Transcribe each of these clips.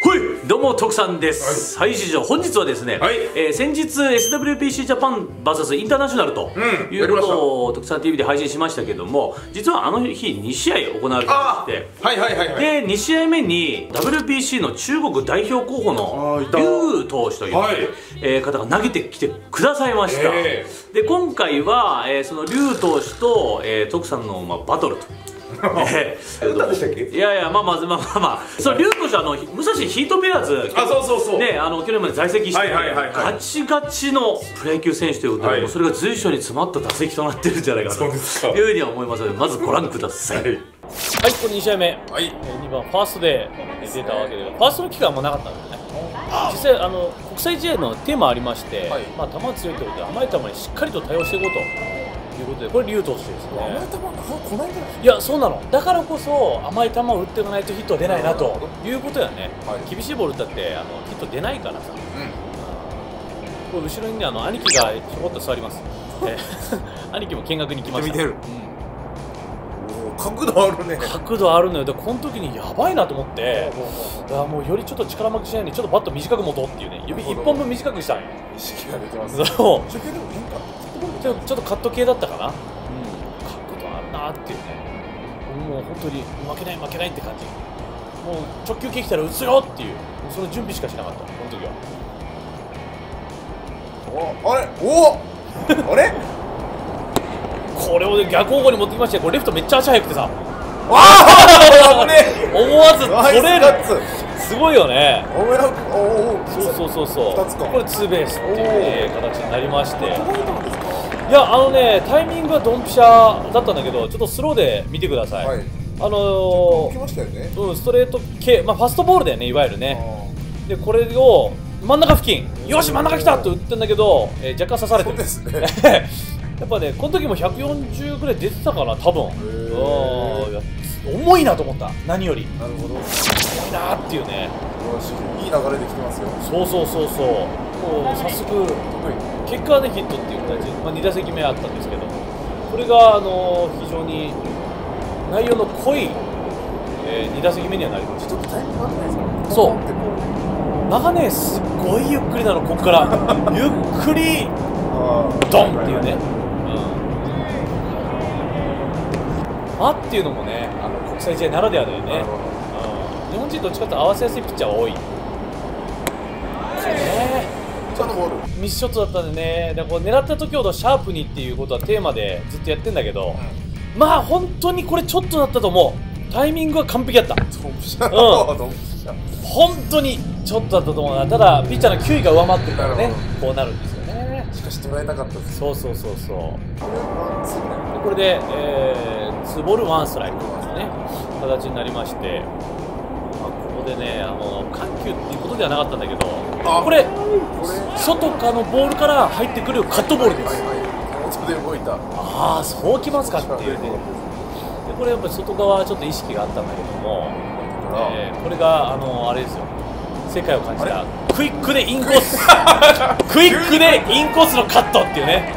はい、どうも徳さんです。はい、師匠、本日はですね、先日 SWPC ジャパン VS インターナショナルということを徳さん TV で配信しましたけども、実はあの日2試合行われてまして、で2試合目に WPC の中国代表候補の劉投手という方が投げてきてくださいました。で今回はその劉投手と徳さんのバトルと。いやいや、まあその劉投手は武蔵ヒートベアーズね、去年まで在籍してガチガチのプロ野球選手ということで、それが随所に詰まった打席となってるんじゃないかなというふうには思いますので、まずご覧ください。はい、これ2試合目、2番ファーストで出たわけで、ファーストの期間はもうなかったんですね。実際国際試合のテーマありまして、球が強いということで甘い球にしっかりと対応していこうということで、これ劉投手ですね。甘い球なかなか来ないんじゃないですか。いや、そうなの。だからこそ甘い球を打っていかないとヒットは出ないなということやね。厳しいボールだってヒット出ないからさ。これ後ろにね、兄貴がちょこっと座ります。兄貴も見学に来ました。 角度あるね。 角度あるのよ。でこの時にやばいなと思って、もうよりちょっと力負けしないようにちょっとバット短く持とうっていうね、指1本分短くしたんよ。 意識が出てます。 そう。ちょっとカット系だったかな。角度あるなっていうね。もう本当に負けないって感じ。もう直球系来たら打つよっていう、その準備しかしなかったこの時は。あれこれを逆方向に持ってきまして、これレフトめっちゃ足速くてさ、思わず取れる。すごいよね。そうこれツーベースっていう形になりまして、いやタイミングはドンピシャだったんだけど、ちょっとスローで見てください。ストレート系、ファストボールだよね、いわゆるね。でこれを真ん中付近、よし真ん中来たと打ってんだけど、若干刺されてる。やっぱね、この時も140ぐらい出てたかな、多分。重いなと思った、何より。なるほど。重いなっていうね。 いい流れできてますよ。 そう。早速、結果はね、ヒットっていう形で、2打席目あったんですけど、これが非常に内容の濃い2打席目にはなりました。ちょっとタイミング合ってないですか？そう。間がね、すっごいゆっくりなの、ここから。ゆっくり、ドンっていうね。っていうのもね、国際試合ならではだよね。日本人どっちかというと合わせやすいピッチャーが多い。ミスショットだったんでね、こう狙った時ほどシャープにっていうことはテーマでずっとやってんだけど、本当にこれちょっとだったと思う。タイミングは完璧だった。本当にちょっとだったと思うな。ただピッチャーの球威が上回ってるからね、こうなるんですよね。 しかし捉えたかったです。 そう。これで2ボール1ストライクのね形になりまして、ここでね緩急っていうことではなかったんだけど、これ外からのボールから入ってくるカットボールです。そうきますかっていうね。でこれやっぱり外側はちょっと意識があったんだけども、これがあれですよ、世界を感じたクイックでインコースクイックでインコースのカットっていうね。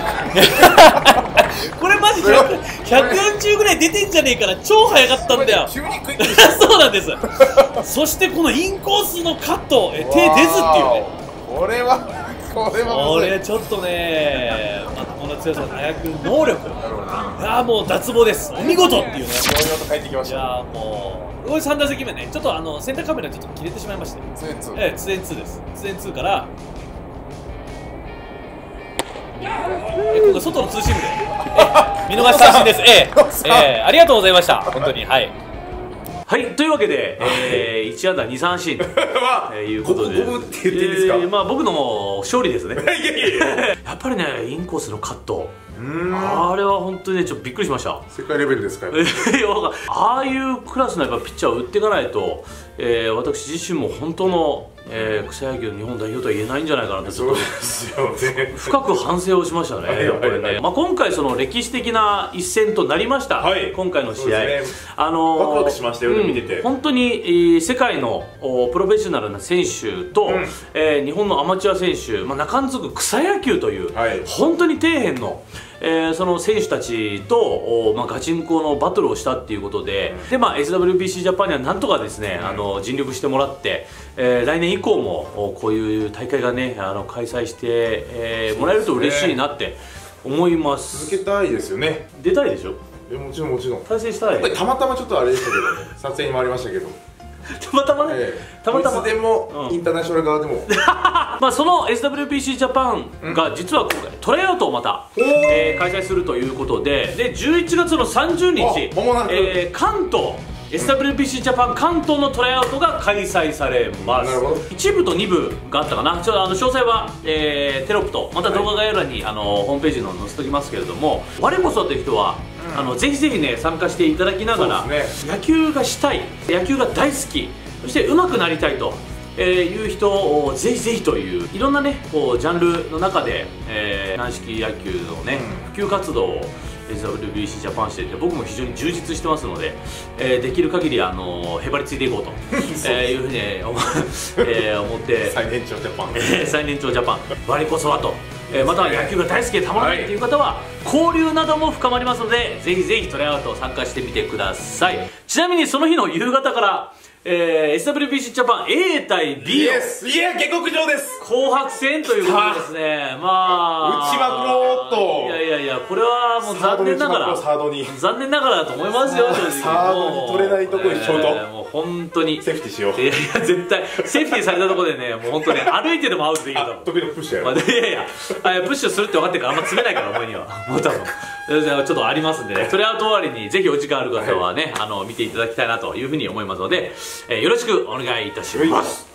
これマジ140ぐらい出てんじゃねえから、超速かったんだよ。そうなんです。そしてこのインコースのカット、手出ずっていうね。これちょっとね、この強さ、早く能力、もう脱帽です。お見事っていうね。いやもうこれ3打席目ね、ちょっとセンターカメラちょっと切れてしまいまして、2&2です。2&2から今度外のツーシームで見逃し三振です。ありがとうございました、本当に。はい、というわけで、1安打2三振ということで、僕の勝利ですね。やっぱりね、インコースのカット、あれは本当にね、ちょっとびっくりしました。 世界レベルですか？ ああいうクラスのやっぱピッチャーを打っていかないと、私自身も本当の草野球の日本代表とは言えないんじゃないかなと、ちょっと深く反省をしましたね。これね、今回その歴史的な一戦となりました。今回の試合、 ワクワクしましたよね、見てて。 本当に世界のプロフェッショナルな選手と日本のアマチュア選手、中んつく草野球という本当に底辺のその選手たちとガチンコのバトルをしたっていうことで、でSWBC ジャパンにはなんとかですね、尽力してもらって、来年以降もこういう大会がね開催して、もらえると嬉しいなって思います。 続けたいですよね。 出たいでしょ。 もちろんもちろん。 対戦したい。 たまたまちょっとあれでしたけどね、撮影にもありましたけど。 たまたまね、たまたまでも、インターナショナル側でもその SWBC ジャパンが実は今回トライアウトをまた、開催するということで、11月の30日、関東 SWBC ジャパン関東のトライアウトが開催されます。1部と2部があったかな。ちょっと詳細は、テロップとまた動画概要欄にホームページの載せておきますけれども、我こそという人はぜひぜひね参加していただきながら、野球がしたい、野球が大好き、そして上手くなりたいという人をぜひぜひといういろんなねこうジャンルの中で、軟式野球のね普及活動をSWBC ジャパンしていて、僕も非常に充実してますので、できる限りへばりついていこうというふうに思って最年長ジャパン最年長ジャパン我こそはと。または野球が大好きでたまらないという方は交流なども深まりますので、ぜひぜひトライアウト参加してみてください。ちなみにその日の夕方からSWBC ジャパン A 対 B の下克上です紅白戦ということですね。 打ちまくろうと。 いやこれはもう残念ながらだと思いますよ。 サードに取れないとこにショート、 もう本当にセーフティーしよう。 いや絶対セーフティーされたところでね、もう本当に歩いてでもアウトできると。 得意のプッシュやろ。 いやプッシュするって分かってるからあんま詰めないから、お前にはもう多分ちょっとありますんでね、トライアウト終わりにぜひお時間ある方はね見ていただきたいなというふうに思いますので、よろしくお願いいたします。